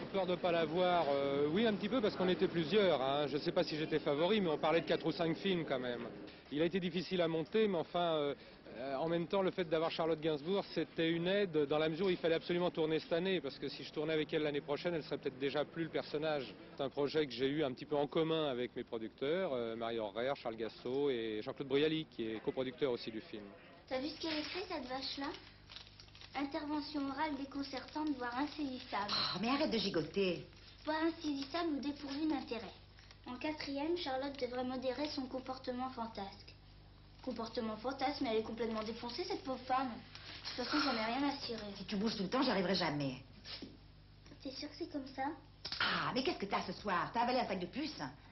peur de ne pas la voir. Oui, un petit peu, parce qu'on était plusieurs. Hein. Je ne sais pas si j'étais favori, mais on parlait de 4 ou 5 films quand même. Il a été difficile à monter, mais enfin, en même temps, le fait d'avoir Charlotte Gainsbourg, c'était une aide dans la mesure où il fallait absolument tourner cette année, parce que si je tournais avec elle l'année prochaine, elle serait peut-être déjà plus le personnage. C'est un projet que j'ai eu un petit peu en commun avec mes producteurs, Marie Horrer, Charles Gassot et Jean-Claude Brialy, qui est coproducteur aussi du film. T'as vu ce qu'elle écrit, cette vache-là? Intervention orale déconcertante, voire insaisissable. Oh, mais arrête de gigoter. Voire insaisissable ou dépourvue d'intérêt. En 4e, Charlotte devrait modérer son comportement fantasque. Comportement fantasque, mais elle est complètement défoncée, cette pauvre femme. De toute façon, j'en ai rien à cirer. Si tu bouges tout le temps, j'y arriverai jamais. T'es sûre que c'est comme ça? Ah, mais qu'est-ce que t'as ce soir? T'as avalé un sac de puces?